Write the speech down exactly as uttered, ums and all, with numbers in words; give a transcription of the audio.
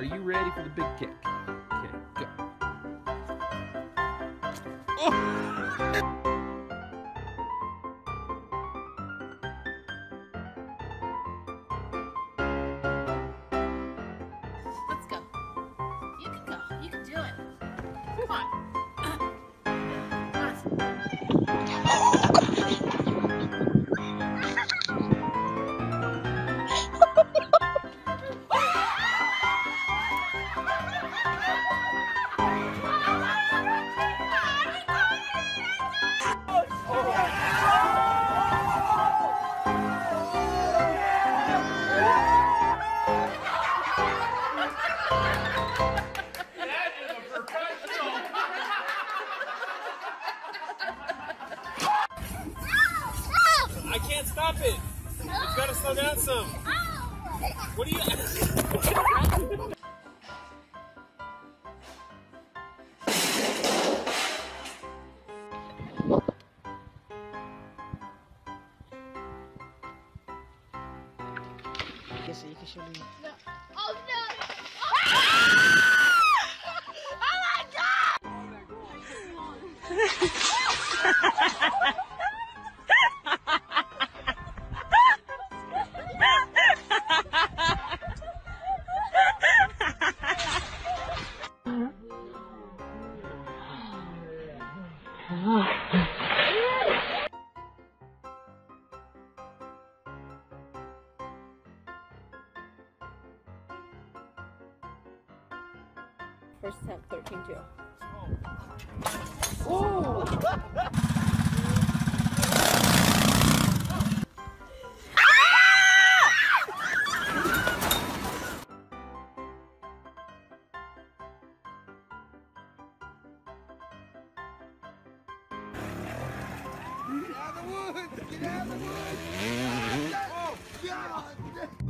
Are you ready for the big kick? Okay, go. Oh! Let's go. You can go. You can do it. Come on. I can't stop it. It's got to slow down some. What do you... Yes, you can show me. No. Oh no! First attempt, thirteen two. Oh! Get out of the woods! Get out of the woods! Oh, God!